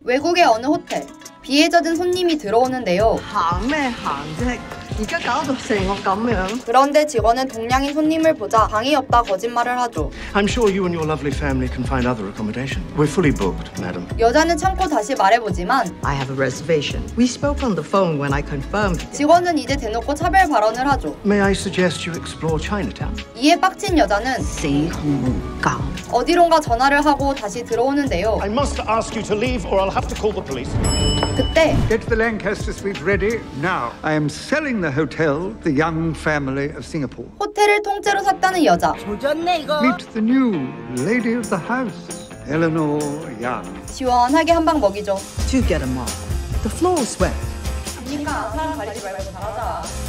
외국의 어느 호텔. 비에 젖은 손님이 들어오는데요. 그런데 직원은 동양인 손님을 보자 방이 없다 거짓말을 하죠. I'm sure you and your lovely family can find other accommodation. We're fully booked, madam. 여자는 참고 다시 말해보지만 I have a reservation. We spoke on the phone when I confirmed it. 직원은 이제 대놓고 차별 발언을 하죠. May I suggest you explore Chinatown? 이에 빡친 여자는 어디론가 전화를 하고 다시 들어오는데요. I must ask you to leave or I'll have to call the police. 그때 Get the Lancaster Suite ready now. I am selling the hotel, the young family of Singapore. 호텔을 통째로 샀다는 여자. Meet the new lady of the house, Eleanor Young. 시원하게 한 방 먹이죠. To get a mop. The floor is wet. 그러니까 사람 가리지 말고 잘하자.